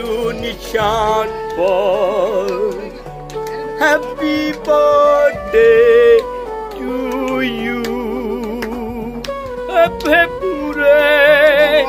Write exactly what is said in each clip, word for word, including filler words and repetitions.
to Nishan for happy birthday to you. Happy birthday.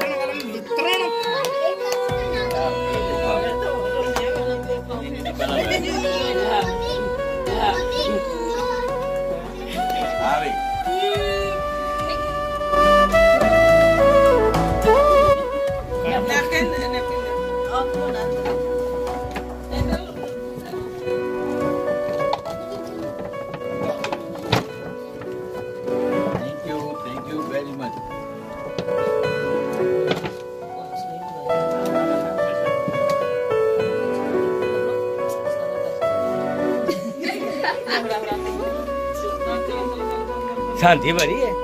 शांति भरी है।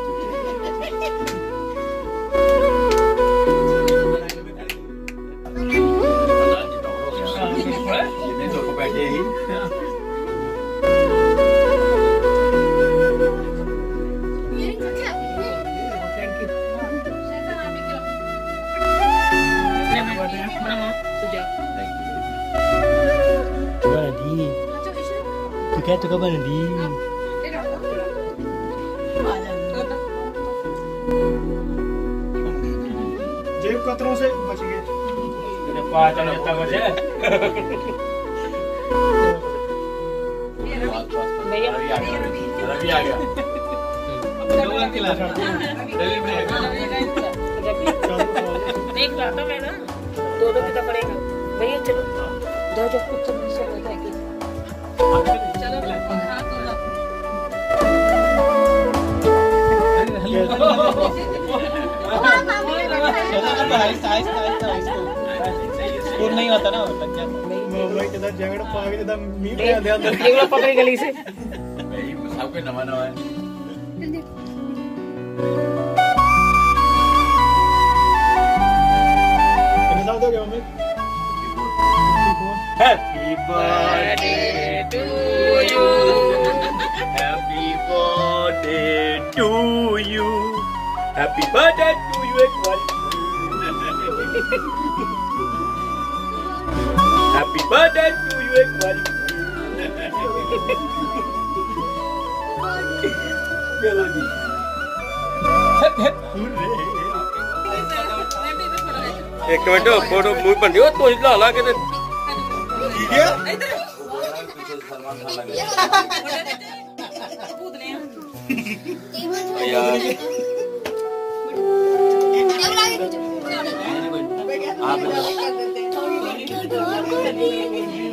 तू क्या तो कब दी जेब कतरों से बच गए। पाँच बजे भैया रवि आ गया। देख रहा था मैं ना दो दो कितना पड़ेगा भैया। चलो दो जो कुछ चलो स्कूल नहीं होता ना लग जाता भाई किधर झगड़ा पावे किधर मीट ले दे अंदर झगड़ा पकड़ी गली से भाई सब कोई नवा नवा है। कितने साल हो गए mummy? Happy birthday to you happy birthday to you happy birthday to you एक बार Happy birthday to you एक बारी। चलो जी। एक मिनट फोटो मुझ बन रही हो तो इतना ला के ठीक है। आप